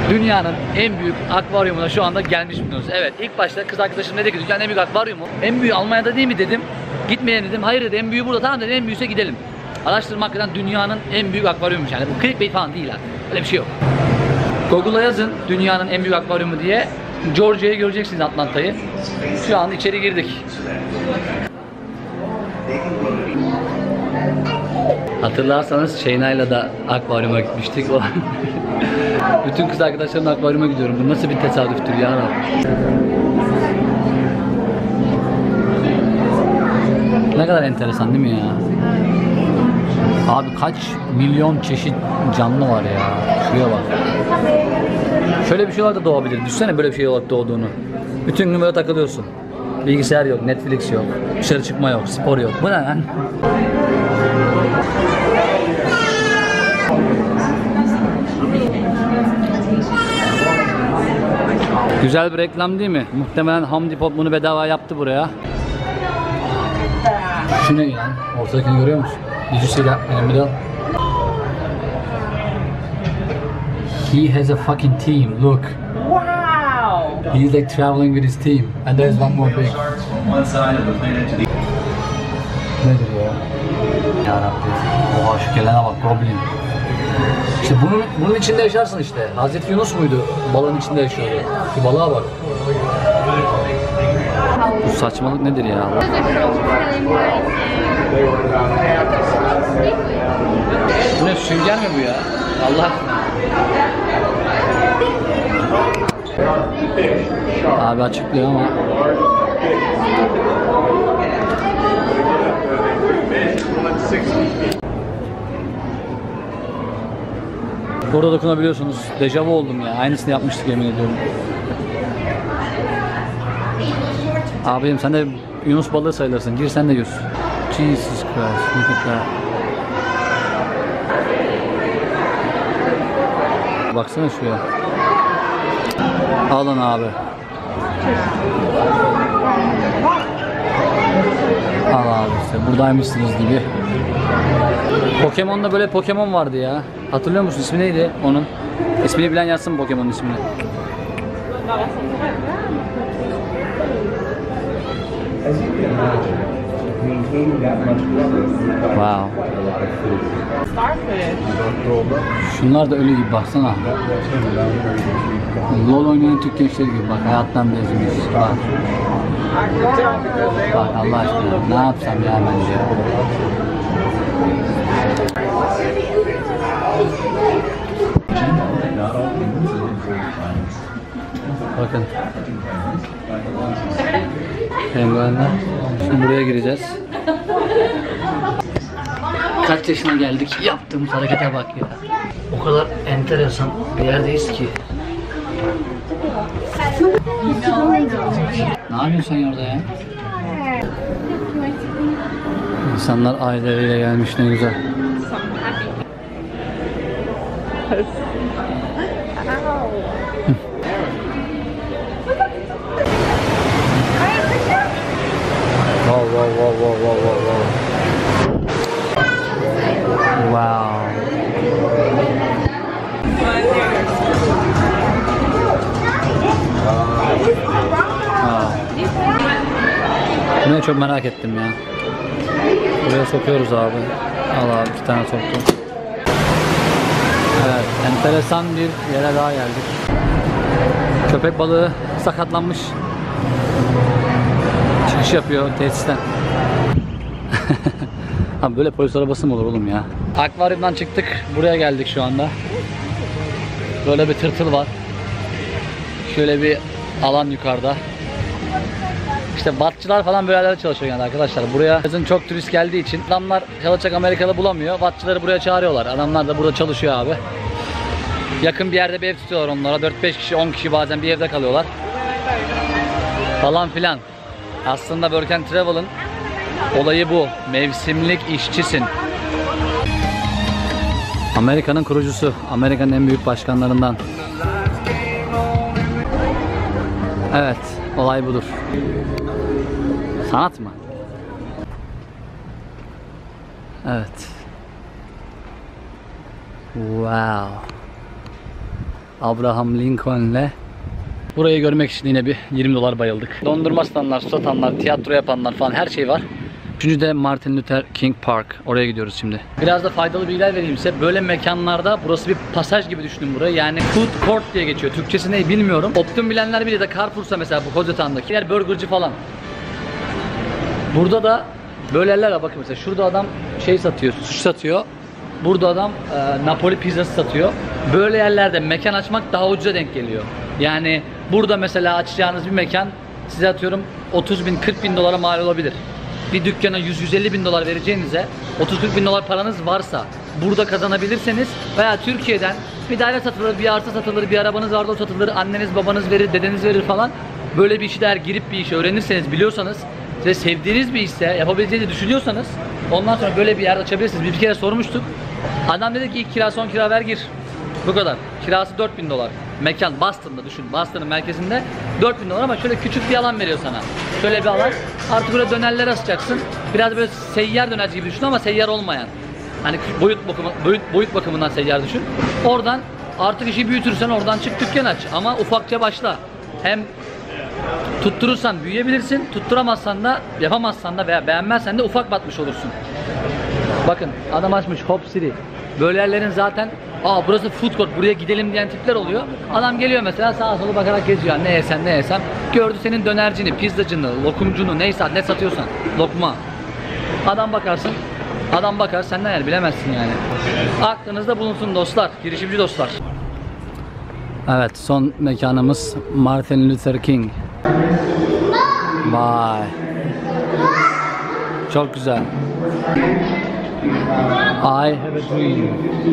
Dünyanın en büyük akvaryumuna şu anda gelmiş bulunuyoruz. Evet, ilk başta kız arkadaşım dedi ki dünyanın en büyük akvaryumu. En büyüğü Almanya'da değil mi dedim. Gitmeyelim dedim. Hayır dedi, en büyüğü burada. Tamam dedi, en büyüğüse gidelim. Araştırma hakikaten dünyanın en büyük akvaryumuymuş. Yani bu clickbait falan değil ha. Öyle bir şey yok. Google'a yazın dünyanın en büyük akvaryumu diye. Georgia'yı göreceksiniz, Atlanta'yı. Şu an içeri girdik. Hatırlarsanız Şeyna'yla da akvaryuma gitmiştik. Bütün kız arkadaşlarımla akvaryuma gidiyorum. Bu nasıl bir tesadüftür ya Rabbi. Ne kadar enteresan değil mi ya? Abi kaç milyon çeşit canlı var ya. Şuraya bak. Şöyle bir şey da doğabilir. Düşünsene böyle bir şey olarak doğduğunu. Bütün gün böyle takılıyorsun. Bilgisayar yok, Netflix yok, dışarı çıkma yok, spor yok. Bu ne lan? Güzel bir reklam değil mi? Muhtemelen Home Depot bunu bedava yaptı buraya. Şu ne ya? Ortadakini görüyor musun? Did you see that in the middle? He has a fucking team. Look. Wow! He's like traveling with his team, and there's one more big. Nedir ya? Yarabbim. Oha şu gelene bak, Goblin. İşte bunun içinde yaşarsın işte. Hazreti Yunus muydu? Balığın içinde yaşıyordu. Şu balığa bak. Bu saçmalık nedir ya? Bu ne, sünger mi bu ya? Allah. Abi açıklıyor ama. Burada dokunabiliyorsunuz. Dejavu oldum ya. Aynısını yapmıştık yemin ediyorum. Abim sen de Yunus balığı sayılırsın. Gir sen de yüz. Jesus Christ. Look at that. Baksana şuraya. Alın abi. Al abi işte. Buradaymışsınız gibi. Pokemon'da böyle Pokemon vardı ya. Hatırlıyor musun? İsmi neydi onun? İsmini bilen yazsın Pokemon'un ismini. Wow. Şunlar da ölü gibi baksana. LOL oynayan Türk gençleri gibi bak, hayattan bezmiş. Bak. Bak Allah aşkına ne yapsam ya bence ya. Bakın. Penguenler. Şimdi buraya gireceğiz. Kaç yaşına geldik, yaptığımız harekete bak ya. O kadar enteresan bir yerdeyiz ki. Ne yapıyorsun sen orada ya? İnsanlar aileleriyle gelmiş, ne güzel. Wow. Bunu çok merak ettim ya. Buraya sokuyoruz abi. Al abi, 2 tane soktum. Evet, enteresan bir yere daha geldik. Köpek balığı sakatlanmış. Çıkış yapıyor tesisten. Abi böyle polis arabası mı olur oğlum ya? Akvaryumdan çıktık, buraya geldik şu anda. Böyle bir tırtıl var. Şöyle bir alan yukarıda. İşte batçılar falan böyle yerlerde çalışıyor yani arkadaşlar. Buraya yazın çok turist geldiği için adamlar çalışacak Amerikalı bulamıyor. Batçıları buraya çağırıyorlar. Adamlar da burada çalışıyor abi. Yakın bir yerde bir ev tutuyorlar onlara. 4-5 kişi, 10 kişi bazen bir evde kalıyorlar. Falan filan. Aslında Work and Travel'ın olayı bu. Mevsimlik işçisin. Amerika'nın kurucusu. Amerika'nın en büyük başkanlarından. Evet. Olay budur. Sanat mı? Evet. Wow. Abraham Lincoln'le. Burayı görmek için yine bir 20 dolar bayıldık. Dondurma satanlar, su satanlar, tiyatro yapanlar falan her şey var. Üçüncü de Martin Luther King Park. Oraya gidiyoruz şimdi. Biraz da faydalı bilgiler vereyim size. Böyle mekanlarda burası bir pasaj gibi düşünün burayı. Yani food court diye geçiyor. Türkçesi ne bilmiyorum. Optum bilenler bilir de Carrefour'sa mesela bu Kocatan'daki yer burgerci falan. Burada da böyle yerler var. Bakın mesela şurada adam şey satıyor, sushi satıyor. Burada adam Napoli pizzası satıyor. Böyle yerlerde mekan açmak daha ucuza denk geliyor. Yani burada mesela açacağınız bir mekan size atıyorum 30 bin 40 bin dolara mal olabilir. Bir dükkana 100-150 bin dolar vereceğinize 30-40 bin dolar paranız varsa burada kazanabilirseniz veya Türkiye'den bir daire satılır, bir arsa satılır, bir arabanız vardı o satılır, anneniz babanız verir, dedeniz verir falan. Böyle bir işi de eğer girip bir işi öğrenirseniz, biliyorsanız, size sevdiğiniz bir işse, yapabileceğinizi düşünüyorsanız ondan sonra böyle bir yer açabilirsiniz. Bir kere sormuştuk. Adam dedi ki ilk kira son kira ver gir. Bu kadar. Kirası 4000 dolar. Mekan Boston'da düşün. Boston'ın merkezinde 4000 dolar ama şöyle küçük bir alan veriyor sana. Şöyle bir alan. Artık böyle dönerler asacaksın. Biraz böyle seyyar dönerci gibi düşün ama seyyar olmayan. Hani boyut bakımından seyyar düşün. Oradan artık işi büyütürsen oradan çık dükkan aç. Ama ufakça başla. Hem tutturursan büyüyebilirsin. Tutturamazsan da, yapamazsan da veya beğenmezsen de ufak batmış olursun. Bakın adam açmış Hop City. Böyle yerlerin zaten burası food court, buraya gidelim diyen tipler oluyor. Adam geliyor mesela sağa sola bakarak geziyor. Ne yesem ne yesem. Gördü senin dönercini, pizzacını, lokumcunu neyse ne satıyorsan. Lokma. Adam bakarsın. Adam bakar senden yer bilemezsin yani. Aklınızda bulunsun dostlar. Girişimci dostlar. Evet son mekanımız Martin Luther King. Vay. Çok güzel. I have a dream.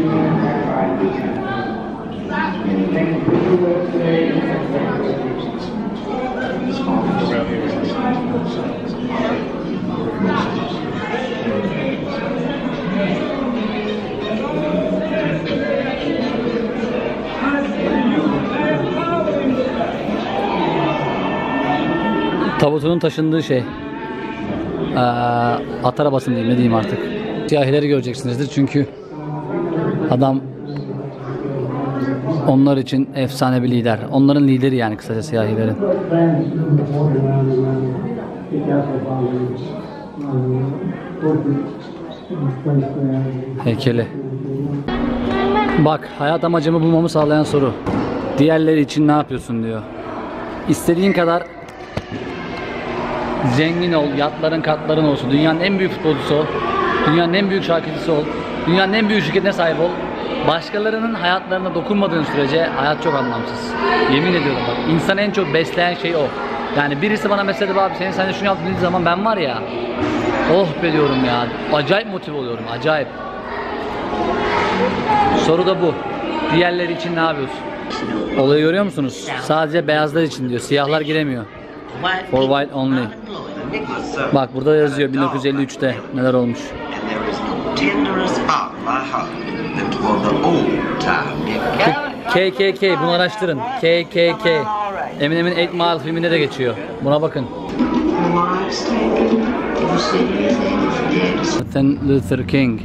Tabutunun taşındığı şey. At arabası mı diyeyim ne diyeyim artık. Siyahileri göreceksinizdir çünkü adam onlar için efsane bir lider. Onların lideri yani kısaca siyahilerin. Heykeli. Bak hayat amacımı bulmamı sağlayan soru. Diğerleri için ne yapıyorsun diyor. İstediğin kadar zengin ol, yatların katların olsun. Dünyanın en büyük futbolcusu ol. Dünyanın en büyük şarkıcısı ol. Dünyanın en büyük şirketine sahip ol. Başkalarının hayatlarına dokunmadığın sürece hayat çok anlamsız. Yemin ediyorum bak. İnsanı en çok besleyen şey o. Yani birisi bana mesela abi sen de şunu yaptın dediği zaman ben var ya oh be diyorum ya. Acayip motive oluyorum. Acayip. Soru da bu. Diğerleri için ne yapıyorsun? Olayı görüyor musunuz? Sadece beyazlar için diyor. Siyahlar giremiyor. For white only. Bak burada yazıyor 1953'te neler olmuş. KKK bunu araştırın. KKK. Eminem'in 8 Mile filminde de geçiyor. Buna bakın. Martin Luther King.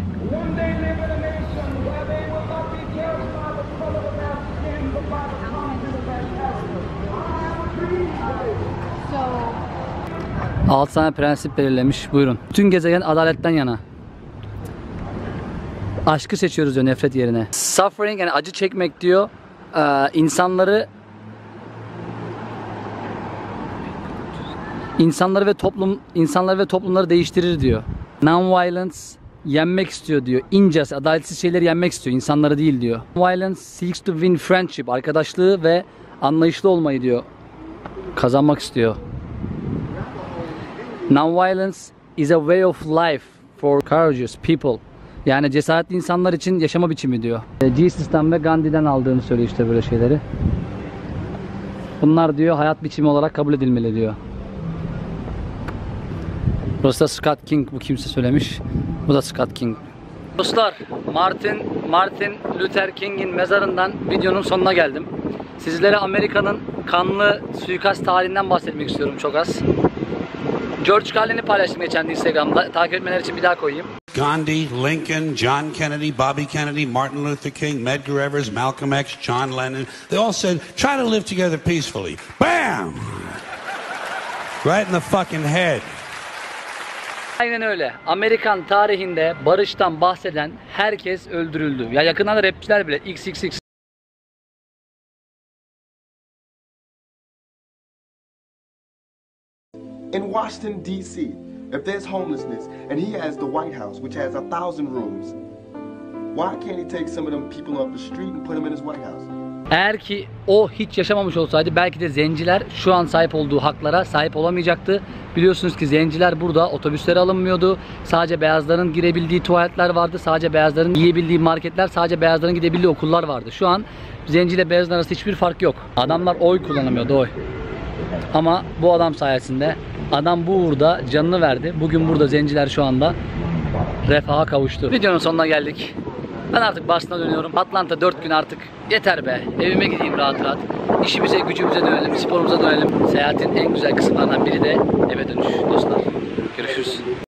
Altı tane prensip belirlemiş. Buyurun. Bütün gezegen adaletten yana. Aşkı seçiyoruz diyor nefret yerine. Suffering yani acı çekmek diyor. İnsanları ve toplumları değiştirir diyor. Non-violence yenmek istiyor diyor. Injustice, adaletsiz şeyleri yenmek istiyor. İnsanları değil diyor. Violence seeks to win friendship. Arkadaşlığı ve anlayışlı olmayı diyor. Kazanmak istiyor. Non-violence is a way of life for courageous people. Yani cesaretli insanlar için yaşama biçimi diyor. Jesus'tan ve Gandhi'den aldığını söylüyor işte böyle şeyleri. Bunlar diyor hayat biçimi olarak kabul edilmeli diyor. Burası da Scott King, bu kimse söylemiş. Bu da Scott King. Dostlar, Martin Luther King'in mezarından videonun sonuna geldim. Sizlere Amerika'nın kanlı suikast tarihinden bahsetmek istiyorum çok az. George Carlin'i paylaştım geçen Instagram'da. Takip etmeler için bir daha koyayım. Gandhi, Lincoln, John Kennedy, Bobby Kennedy, Martin Luther King, Medgar Evers, Malcolm X, John Lennon. They all said, try to live together peacefully. Bam! Right in the fucking head. Aynen öyle. Amerikan tarihinde barıştan bahseden herkes öldürüldü. Ya yakından rapçiler bile XXX. In Washington, D.C., if there's homelessness and he has the White House, which has 1,000 rooms, why can't he take some of them people off the street and put them in his White House? Eğer ki o hiç yaşamamış olsaydı belki de zenciler şu an sahip olduğu haklara sahip olamayacaktı. Biliyorsunuz ki zenciler burada otobüslere alınmıyordu. Sadece beyazların girebildiği tuvaletler vardı. Sadece beyazların yiyebildiği marketler, sadece beyazların gidebildiği okullar vardı. Şu an zenci ile beyazın arasında hiçbir fark yok. Adamlar oy kullanamıyordu, oy. Ama bu adam sayesinde adam bu uğurda canını verdi. Bugün burada zenciler şu anda refaha kavuştu. Videonun sonuna geldik. Ben artık Boston'a dönüyorum. Atlanta 4 gün artık yeter be. Evime gideyim rahat rahat. İşimize, gücümüze dönelim, sporumuza dönelim. Seyahatin en güzel kısımlarından biri de eve dönüş dostlar. Görüşürüz.